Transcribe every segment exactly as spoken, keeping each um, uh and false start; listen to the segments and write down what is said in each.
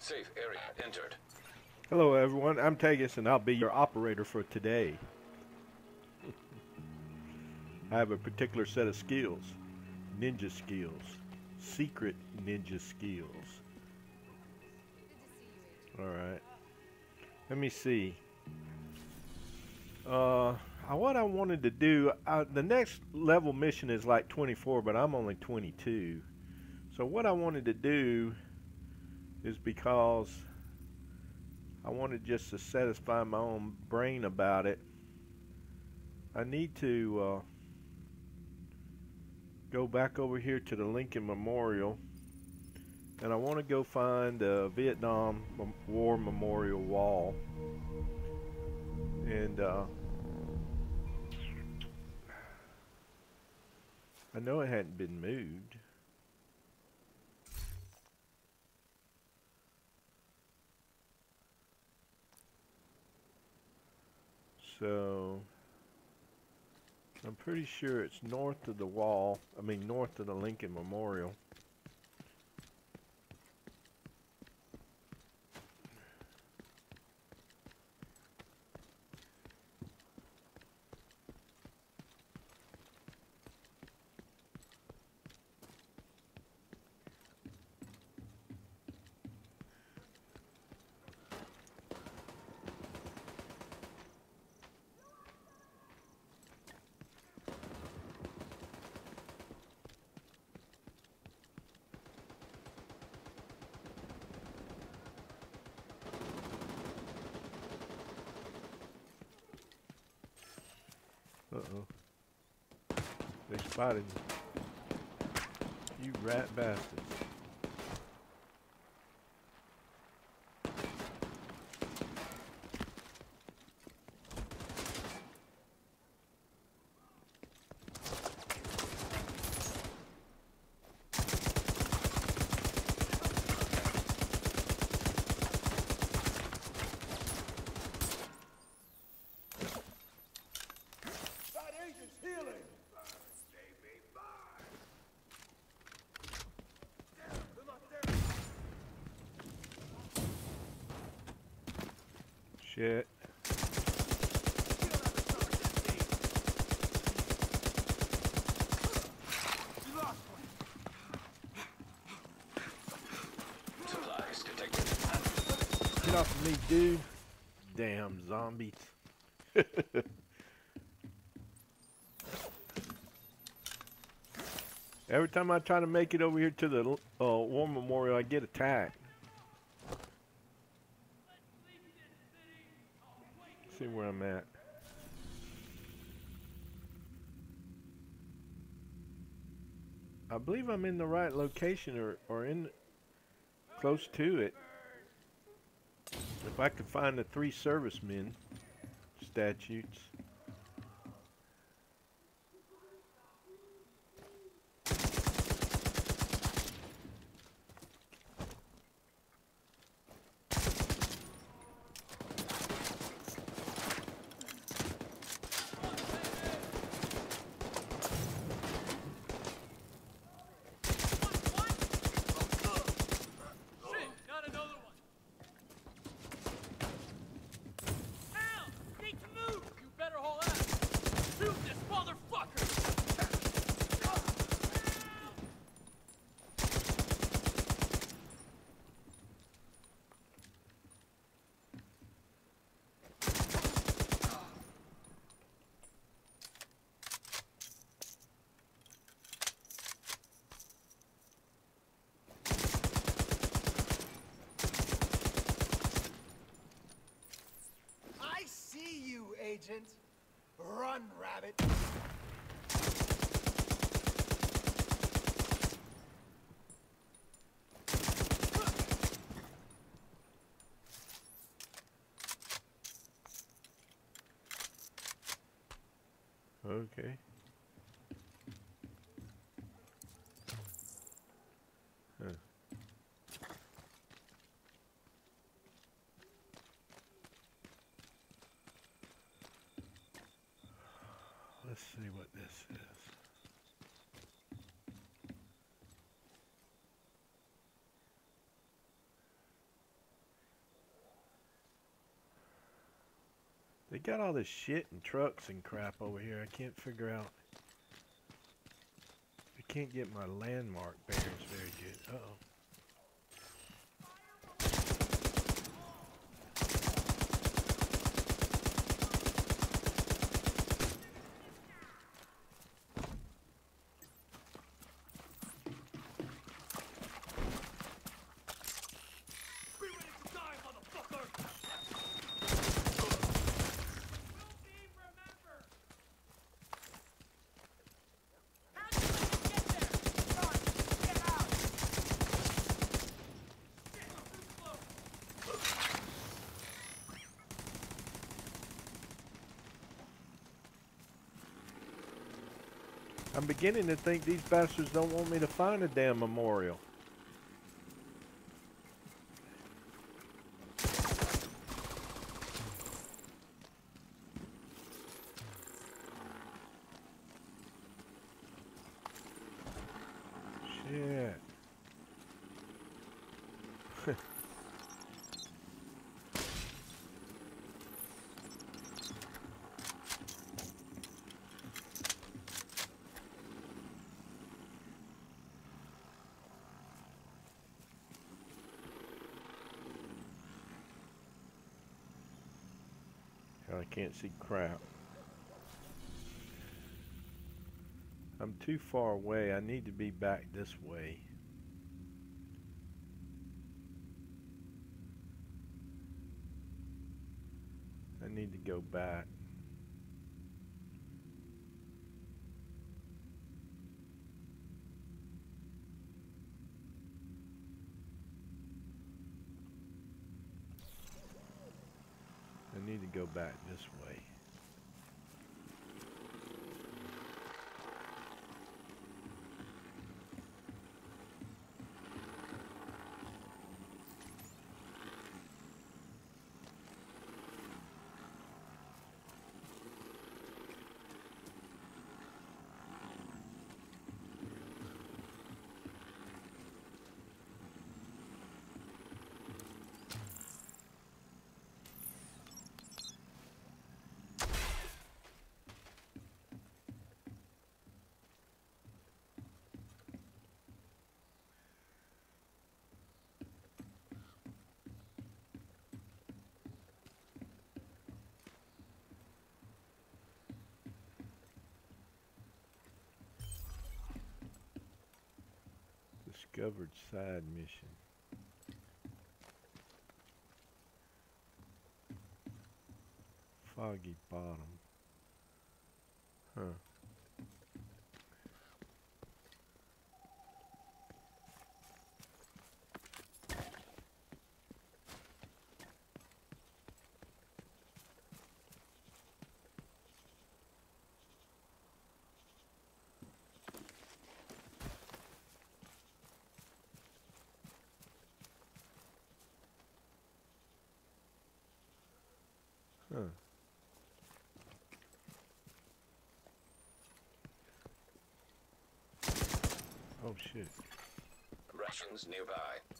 Safe area entered. Hello everyone, I'm Tegus and I'll be your operator for today. I have a particular set of skills. Ninja skills. Secret ninja skills. Alright. Let me see. Uh, what I wanted to do, uh, the next level mission is like twenty-four, but I'm only twenty-two. So what I wanted to do is because I wanted just to satisfy my own brain about it, I need to uh, go back over here to the Lincoln Memorial, and I want to go find the Vietnam War Memorial Wall. And uh, I know it hadn't been moved. So I'm pretty sure it's north of the wall, I mean north of the Lincoln Memorial. Uh-oh. They spotted you. You rat bastards. Shit. Supplies detected. Get off of me, dude. Damn zombies. Every time I try to make it over here to the uh, War Memorial, I get attacked. Let's see where I'm at. I believe I'm in the right location, or, or in close to it. If I could find the three servicemen statutes. Agent. Run, rabbit. Okay. Huh. Let's see what this is. They got all this shit and trucks and crap over here. I can't figure out. I can't get my landmark bearings very good. Uh-oh. I'm beginning to think these bastards don't want me to find a damn memorial. Shit. I can't see crap. I'm too far away. I need to be back this way. I need to go back. I need to go back this way. Discovered side mission. Foggy bottom. Huh. Huh. Oh shit. Russians nearby.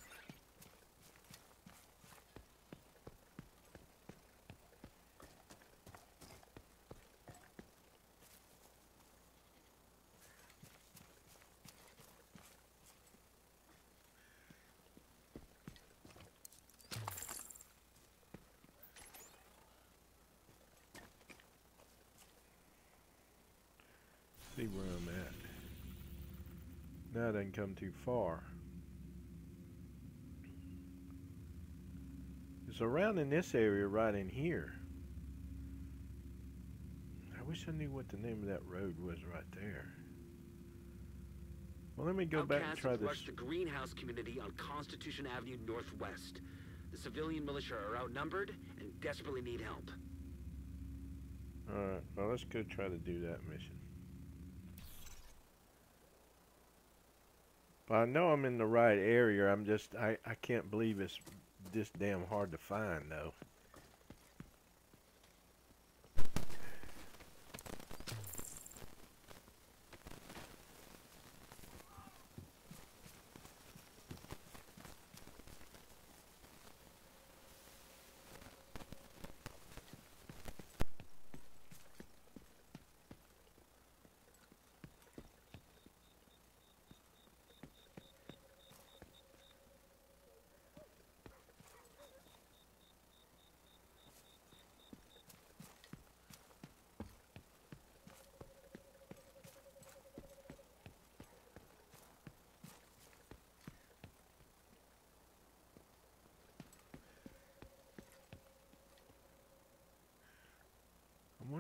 See where I'm at. Now it doesn't come too far. It's around in this area right in here. I wish I knew what the name of that road was right there. Well, let me go back and try Outcasts have this. rushed the greenhouse community on Constitution Avenue Northwest. The civilian militia are outnumbered and desperately need help. Alright, well let's go try to do that mission. But I know I'm in the right area. I'm just, I, I can't believe it's this damn hard to find though.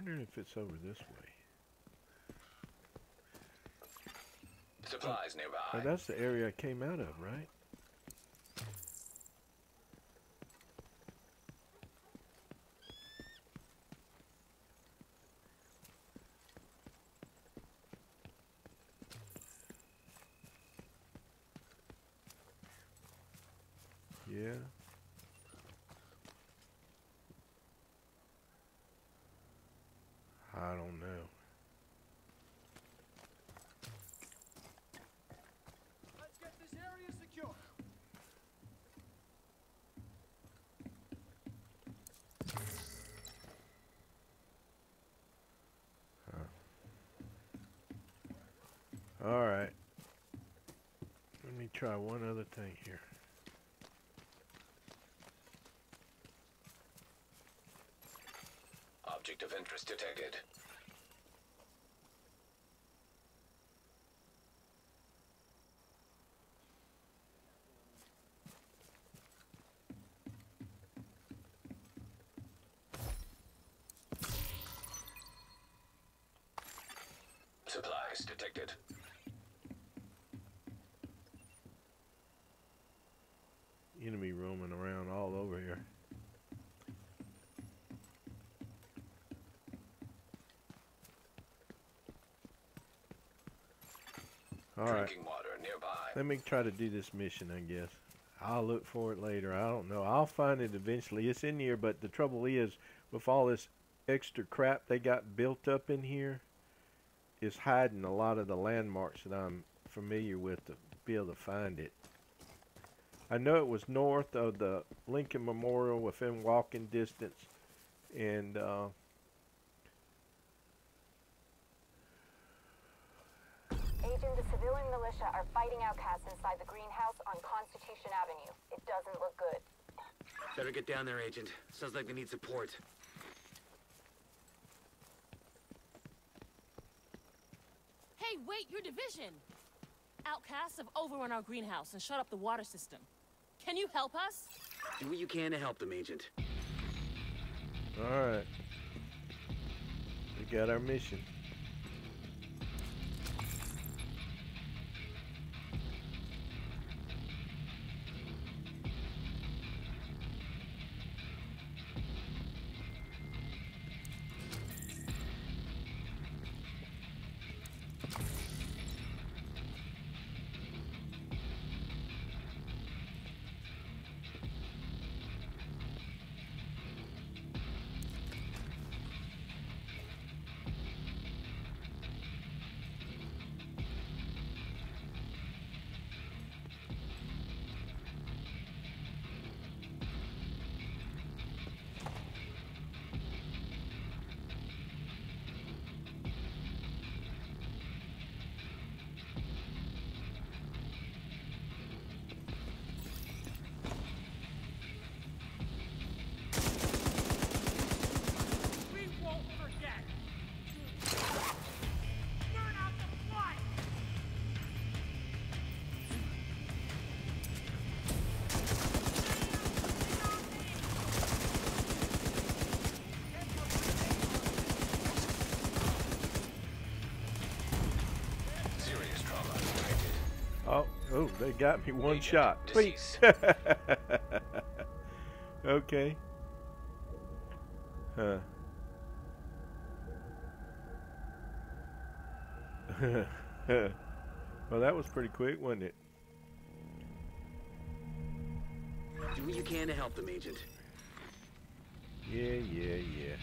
wondering if it's over this way. Supplies nearby. Oh, that's the area I came out of, right? Yeah. I don't know. Let's get this area secure. All right. Let me try one other thing here. Object of interest detected. Supplies detected. Enemy roaming around all over here. All right. Drinking water nearby. Let me try to do this mission, I guess. I'll look for it later. I don't know. I'll find it eventually. It's in here, but the trouble is, with all this extra crap they got built up in here, it's hiding a lot of the landmarks that I'm familiar with to be able to find it. I know it was north of the Lincoln Memorial within walking distance, and uh, Agent, the civilian militia are fighting outcasts inside the greenhouse on Constitution Avenue. It doesn't look good. Better get down there, Agent. Sounds like they need support. Hey, wait, your division! Outcasts have overrun our greenhouse and shut up the water system. Can you help us? Do what you can to help them, Agent. alright. We got our mission. Oh, oh, they got me one Agent shot. deceased. Okay. Huh. Well, that was pretty quick, wasn't it? Do what you can to help them, Agent. Yeah, yeah, yeah.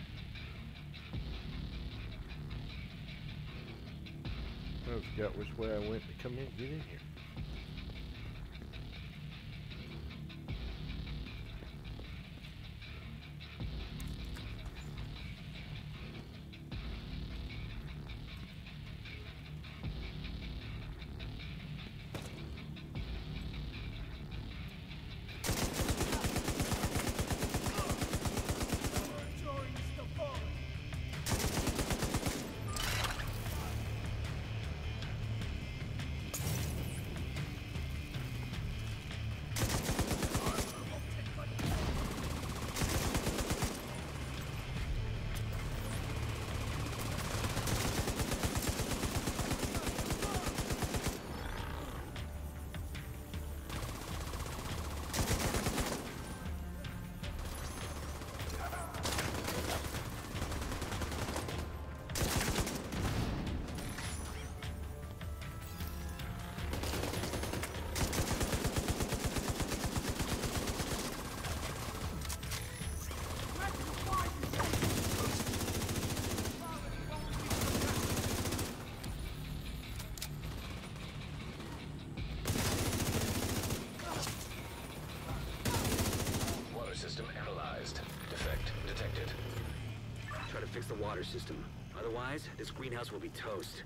I forgot which way I went to come in, get in here. detected. Try to fix the water system. Otherwise, this greenhouse will be toast.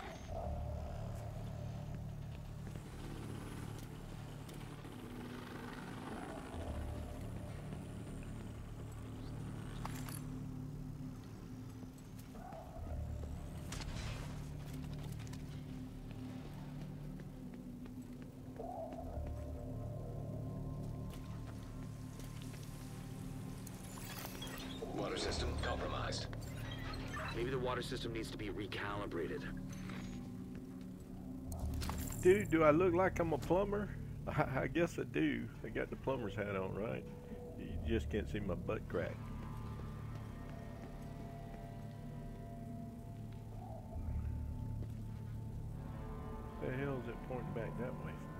Water system compromised. Maybe the water system needs to be recalibrated. Dude, do I look like I'm a plumber? I, I guess I do. I got the plumber's hat on, right? You just can't see my butt crack. The hell is it pointing back that way for?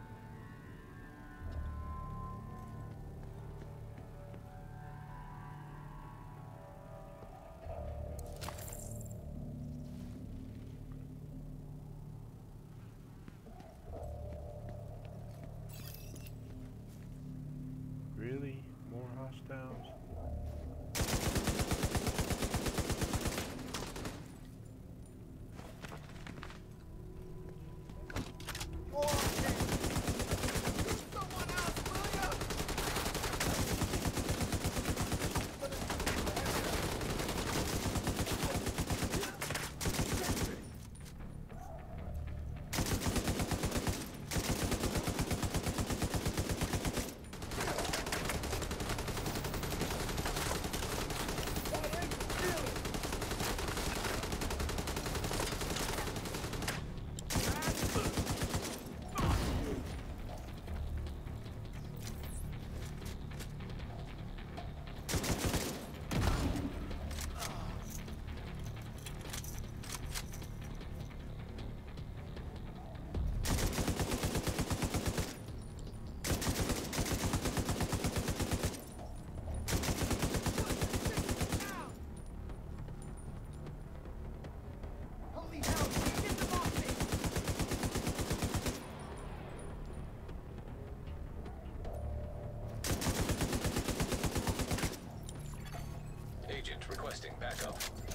Really? More hostiles? Someone else, will ya? Holy hell, get them off me! Agent requesting backup.